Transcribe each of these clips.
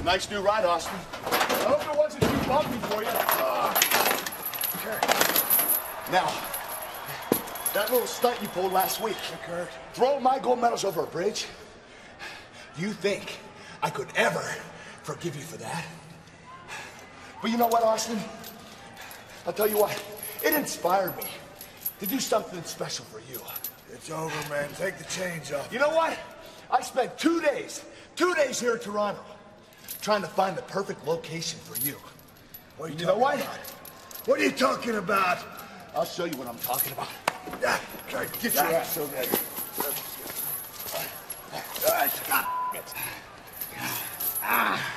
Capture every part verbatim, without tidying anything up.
Nice new ride, Austin. I hope it wasn't too bumpy for you. Uh, okay. Now, that little stunt you pulled last week, Kurt. Throw my gold medals over a bridge. You think I could ever forgive you for that? But you know what, Austin? I'll tell you what, it inspired me to do something special for you. It's over, man. Take the chains off. You know what? I spent two days, two days here in Toronto, trying to find the perfect location for you. What are you, you talking know what? about? What are you talking about? I'll show you what I'm talking about. Ah, okay, Get your ass over there. Ah.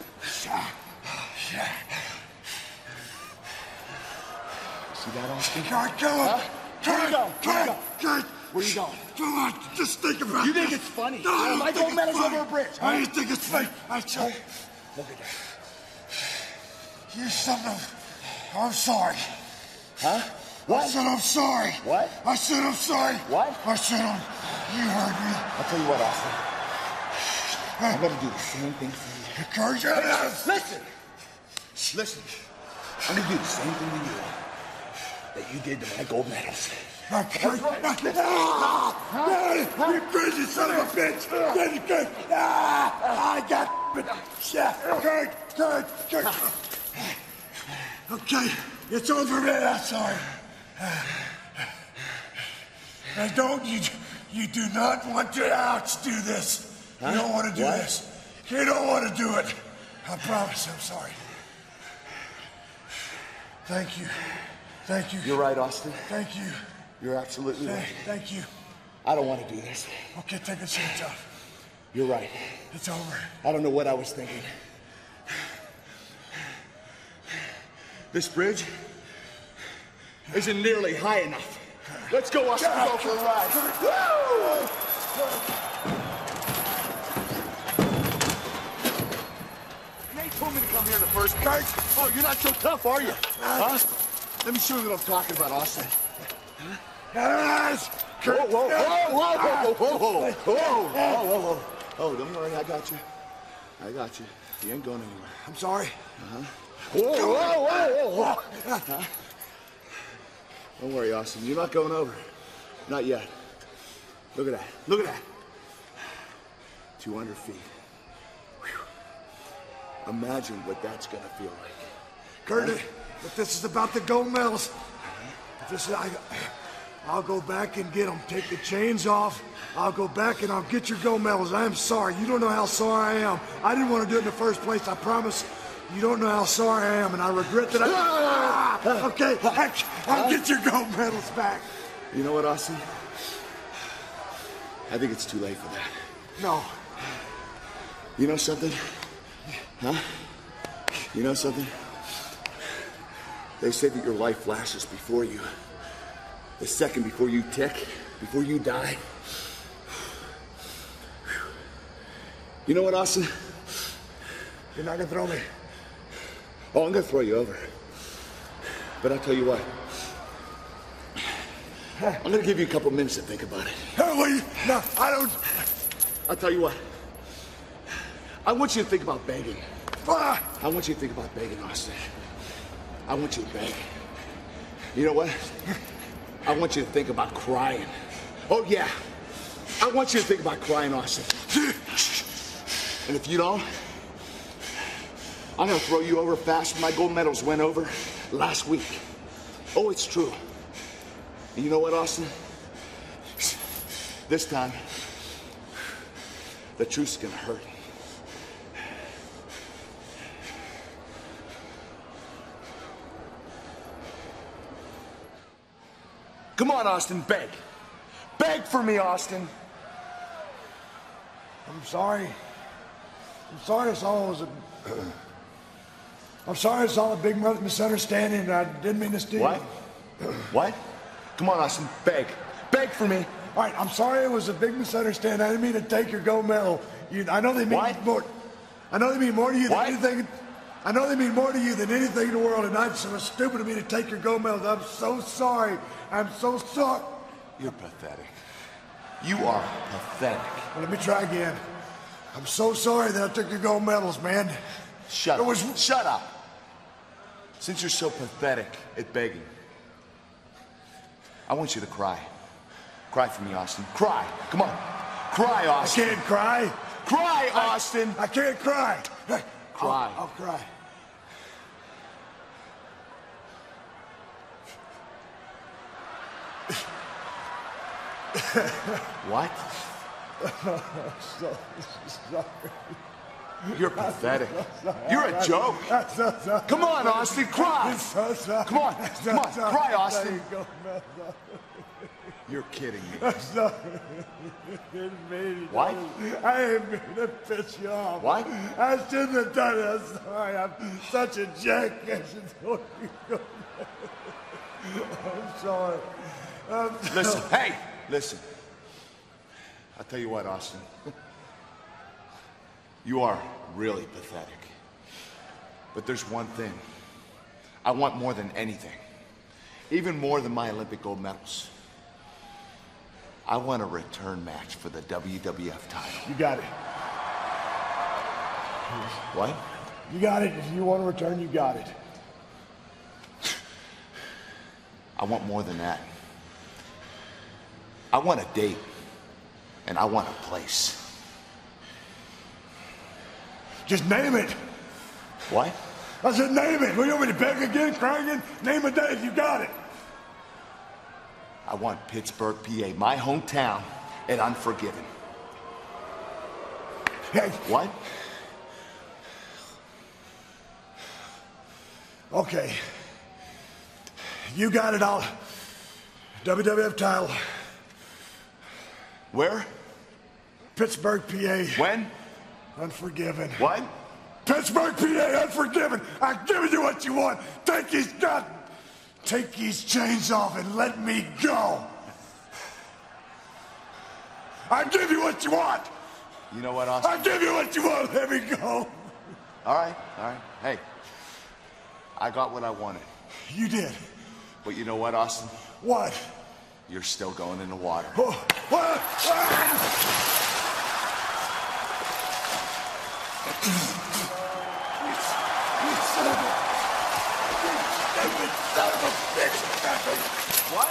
See that, Austin? God, go Huh? on. Where you going? Where you going? God. Where you going? Come on, just think about it. You think it's funny? No, I don't My think gold it's medal's funny. over a bridge, huh? I don't think it's fake. I tell you. Look at that. You son of... I'm sorry. Huh? What? I said I'm sorry. What? I said I'm sorry. What? I said I'm... You heard me. I'll tell you what, Austin. I'm gonna do the same thing for you. Kurt, you're Hey, listen! Listen. I'm gonna do the same thing to you that you did to my gold medals. That's right. Ah, ah, you crazy son of a bitch! Crazy, Kurt! Ah, I got it! Yeah, Kurt, Kurt, Kurt! Okay, it's over, man. I'm sorry. I don't. You, you do not want to outdo this. Huh? You don't want to do What? this. You don't want to do it. I promise. I'm sorry. Thank you. Thank you. You're right, Austin. Thank you. You're absolutely Thank, right. thank you. I don't want to do this. Okay, take the chains off. You're right. It's over. I don't know what I was thinking. This bridge isn't nearly high enough. Let's go, Austin. Go for a ride. Woo! Nate told me to come here in the first place. Oh, you're not so tough, are you? Huh? Let me show you what I'm talking about, Austin. Yes! Whoa, whoa, whoa, whoa, whoa, whoa, whoa, whoa, whoa, whoa, whoa. Oh, don't worry, I got you. I got you. You ain't going anywhere. I'm sorry. Uh-huh. Whoa, whoa, whoa, whoa, whoa. Huh? Don't worry, Austin. You're not going over. Not yet. Look at that. Look at that. two hundred feet. Whew. Imagine what that's going to feel like. Kurt, if this is about the gold medals, if this is, I, I'll go back and get them. Take the chains off. I'll go back and I'll get your gold medals. I am sorry. You don't know how sorry I am. I didn't want to do it in the first place. I promise. You don't know how sorry I am, and I regret that I... Ah, okay, I, I'll get your gold medals back. You know what, Austin? I think it's too late for that. No. You know something? Huh? You know something? They say that your life flashes before you. The second before you tick, before you die. You know what, Austin? You're not gonna throw me. Oh, I'm gonna throw you over. But I'll tell you what. I'm gonna give you a couple minutes to think about it. Hey, wait, no, I don't... I'll tell you what. I want you to think about begging. Ah, I want you to think about begging, Austin. I want you to beg. You know what? I want you to think about crying. Oh, yeah. I want you to think about crying, Austin. And if you don't, I'm gonna throw you over fast. My gold medals went over last week. Oh, it's true. And you know what, Austin? This time, the truth's gonna hurt. Come on, Austin, beg. Beg for me, Austin. I'm sorry. I'm sorry it's all was a... I'm sorry it's all a big misunderstanding and I didn't mean to steal. What? What? Come on, Austin, beg. Beg for me. All right, I'm sorry it was a big misunderstanding. I didn't mean to take your gold medal. You, I know they mean What? more... I know they mean more to you than What? anything... I know they mean more to you than anything in the world, and I, it was stupid of me to take your gold medals. I'm so sorry. I'm so sorry. You're pathetic. You are pathetic. Well, let me try again. I'm so sorry that I took your gold medals, man. Shut It up. was- Shut up. Since you're so pathetic at begging, I want you to cry. Cry for me, Austin. Cry. Come on. Cry, I Austin. can't cry. Cry, Austin. I can't cry. Cry. I'll, I'll cry. What? So sorry. You're pathetic. You're a joke. I'm so sorry. Come on, Austin. Cry. I'm so sorry. Come on. I'm so Come on. sorry. Cry, There Austin. you go, man. You're kidding me. I'm sorry. Didn't mean it. What? I didn't mean to piss you off. What? I shouldn't have done it. I'm sorry. I'm such a jackass. I'm sorry. I'm Listen. Hey, listen. I'll tell you what, Austin. You are really pathetic. But there's one thing I want more than anything, even more than my Olympic gold medals. I want a return match for the W W F title. You got it. What? You got it. If you want to return, you got it. I want more than that. I want a date, and I want a place. Just name it. What? I said name it. Will you want me to beg again, cry again? Name a date. You got it. I want Pittsburgh, P A, my hometown, at Unforgiven. Hey. What? Okay. You got it all. W W F title. Where? Pittsburgh, P A. When? Unforgiven. What? Pittsburgh, P A. Unforgiven. I'm giving you what you want. Take these gun. Take these chains off and let me go. I give you what you want. You know what, Austin? I give you what you want. Let me go. All right, all right. Hey, I got what I wanted. You did. But you know what, Austin? What? You're still going in the water. Oh, what? Ah! Son of a bitch! What?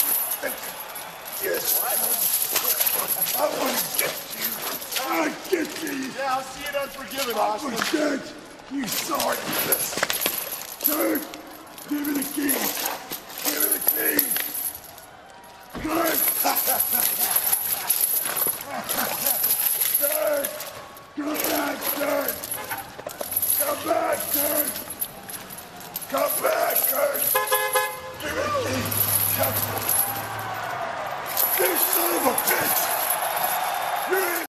Yes. What? I want to get you. I get you. Yeah, I'll see you at Unforgiven, I Austin. was dead. You saw it. Turn. Give me the key. Give me the key. Good. Turn. Come back, turn. Come back, turn. Come back, turn. Give me the key. Come. You son of a bitch. You're in.